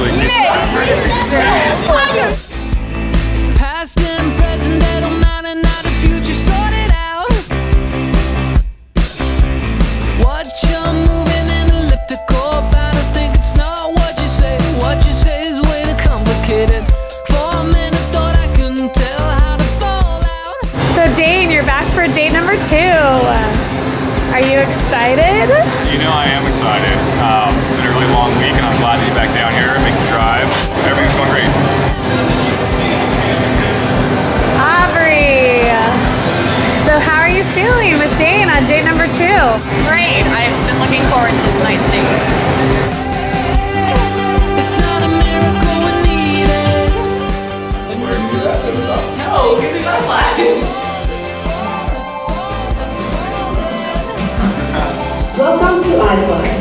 Past and present, they don't matter, now the future sorted out. What you're moving in elliptical about, I think it's not what you say. What you say is way too complicated. For a minute, thought I couldn't tell how to fall out. So Dane, you're back for date number 2. Are you excited? You know I am excited. It's been a really long week and I'm glad to be back down here and make the drive. Everything's going great. Aubrey, so how are you feeling with Dane on date number 2? Great. I've been looking forward to tonight's date. It's not a miracle we need it. Where did you do that? That was up. No, because we got lives. Welcome to iFly.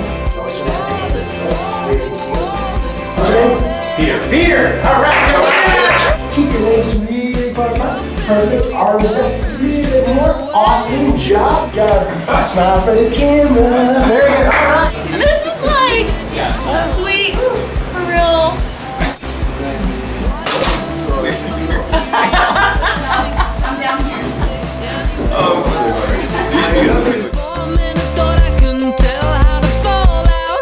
Peter! Alright! Keep your legs really far apart. Perfect. Arms up a little bit more. Awesome job. Got smile for the camera. Very good. Alright. This is like sweet, for real. I'm down here. For a minute, thought I couldn't tell how to fall out.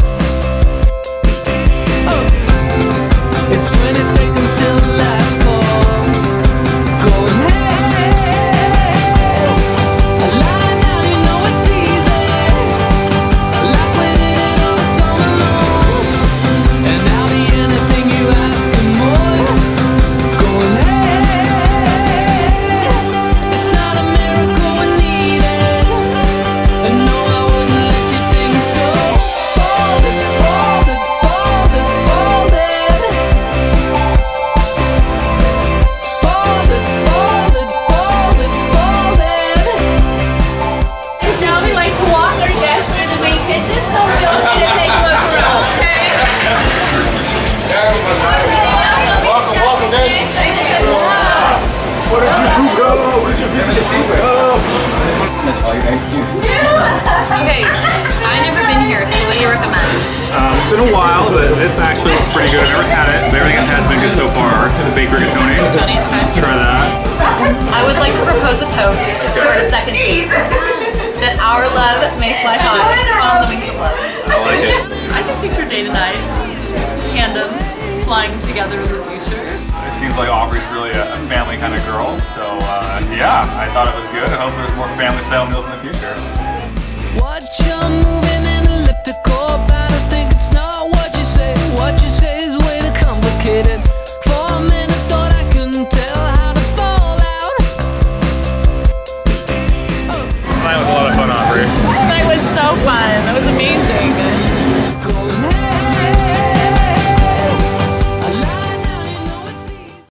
It's 20 seconds till the last call. Going hey, a lie now, you know it's easy. I like when it all so alone, and I'll be anything you ask and more. Going hey, it's not a miracle we need it, and no, I wouldn't let you think so. Fold it, fold it, fold it, fold it. Fold it, fold it, fold it, fold it. Now we like to walk our guests through the main kitchen, so we always need to take a look around, okay? Welcome, guys. What did you go? What did you visit That's all your excuse. Okay, I've never been here, so what do you recommend? It's been a while, but this actually looks pretty good. I've never had it, but everything has been good so far. The baked rigatoni. Tony, okay. Try that. I would like to propose a toast to our second date. That our love may fly high on the wings of love. I like it. I can picture Dane and I, tandem, flying together in the future. It seems like Aubrey's really a family kind of girl, so yeah, I thought it was good. I hope there's more family style meals in the future. What you're moving in elliptical